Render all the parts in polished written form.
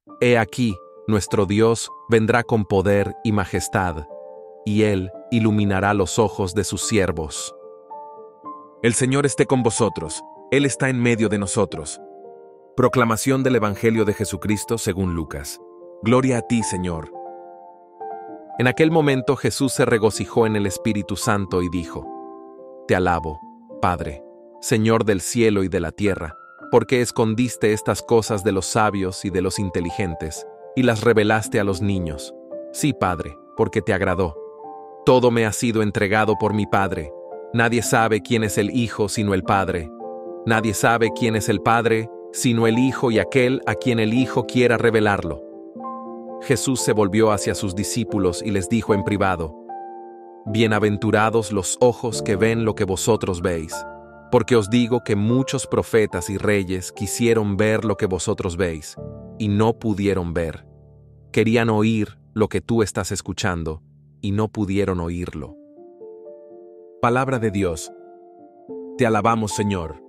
He aquí, nuestro Dios vendrá con poder y majestad, y Él iluminará los ojos de sus siervos. El Señor esté con vosotros, Él está en medio de nosotros. Proclamación del Evangelio de Jesucristo según Lucas. Gloria a ti, Señor. En aquel momento Jesús se regocijó en el Espíritu Santo y dijo: Te alabo, Padre, Señor del cielo y de la tierra, porque escondiste estas cosas de los sabios y de los inteligentes, y las revelaste a los niños. Sí, Padre, porque te agradó. Todo me ha sido entregado por mi Padre. Nadie sabe quién es el Hijo sino el Padre. Nadie sabe quién es el Padre sino el Hijo y aquel a quien el Hijo quiera revelarlo. Jesús se volvió hacia sus discípulos y les dijo en privado: Bienaventurados los ojos que ven lo que vosotros veis, porque os digo que muchos profetas y reyes quisieron ver lo que vosotros veis, y no pudieron ver. Querían oír lo que tú estás escuchando, y no pudieron oírlo. Palabra de Dios. Te alabamos, Señor.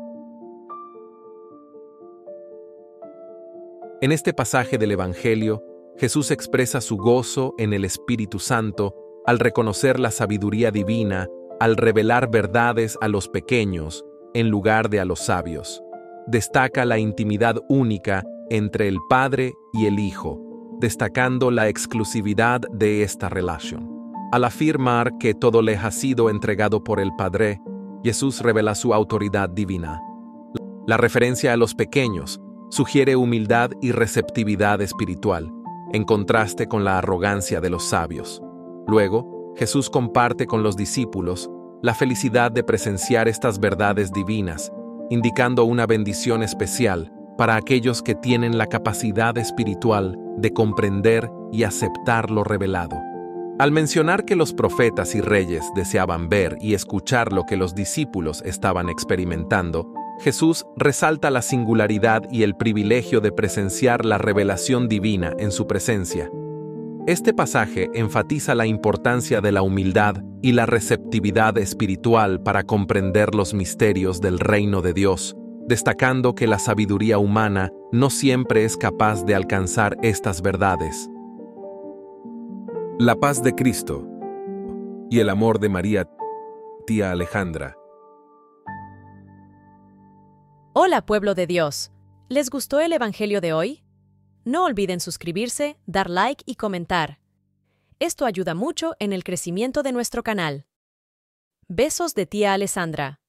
En este pasaje del Evangelio, Jesús expresa su gozo en el Espíritu Santo al reconocer la sabiduría divina, al revelar verdades a los pequeños en lugar de a los sabios. Destaca la intimidad única entre el Padre y el Hijo, destacando la exclusividad de esta relación. Al afirmar que todo le ha sido entregado por el Padre, Jesús revela su autoridad divina. La referencia a los pequeños sugiere humildad y receptividad espiritual, en contraste con la arrogancia de los sabios. Luego, Jesús comparte con los discípulos la felicidad de presenciar estas verdades divinas, indicando una bendición especial para aquellos que tienen la capacidad espiritual de comprender y aceptar lo revelado. Al mencionar que los profetas y reyes deseaban ver y escuchar lo que los discípulos estaban experimentando, Jesús resalta la singularidad y el privilegio de presenciar la revelación divina en su presencia. Este pasaje enfatiza la importancia de la humildad y la receptividad espiritual para comprender los misterios del reino de Dios, destacando que la sabiduría humana no siempre es capaz de alcanzar estas verdades. La paz de Cristo y el amor de María, tía Alejandra. Hola, pueblo de Dios. ¿Les gustó el Evangelio de hoy? No olviden suscribirse, dar like y comentar. Esto ayuda mucho en el crecimiento de nuestro canal. Besos de tía Alessandra.